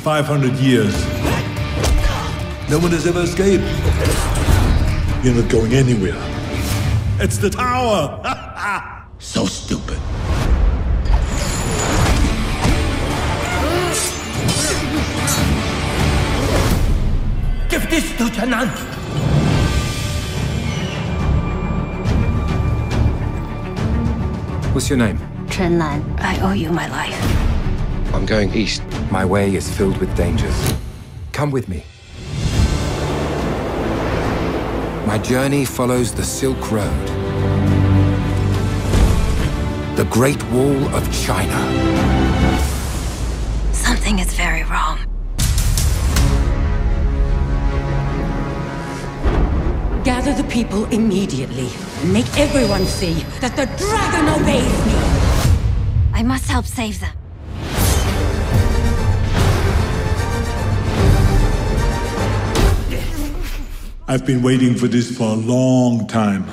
500 years. No one has ever escaped. You're not going anywhere. It's the tower! So stupid. Give this to Lieutenant! What's your name? Chen Lan, I owe you my life. I'm going east. My way is filled with dangers. Come with me. My journey follows the Silk Road. The Great Wall of China. Something is very wrong. Gather the people immediately. Make everyone see that the dragon obeys me. I must help save them. I've been waiting for this for a long time.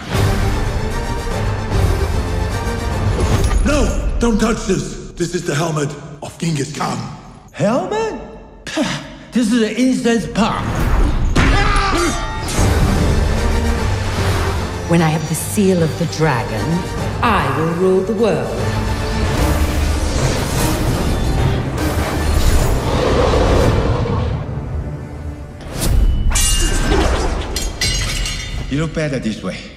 No! Don't touch this! This is the helmet of Genghis Khan. Helmet? This is an incense pop. When I have the seal of the dragon, I will rule the world. You look better this way.